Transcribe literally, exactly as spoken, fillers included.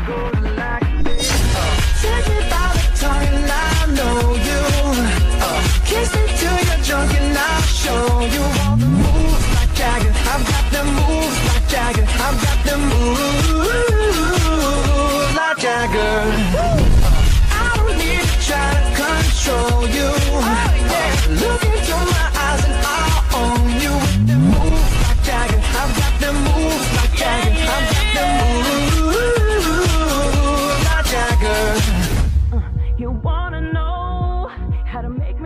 goes like this. Take me by the tongue and I know you. Kiss me till you're drunk and I'll show you all the moves like Jagger. I've got the moves like Jagger. I've got the moves like Jagger. I don't need to try to control you. Look into my eyes and I'll own you with the moves like Jagger. I've got the moves like Jagger. I've got the moves like Jagger. You wanna know how to make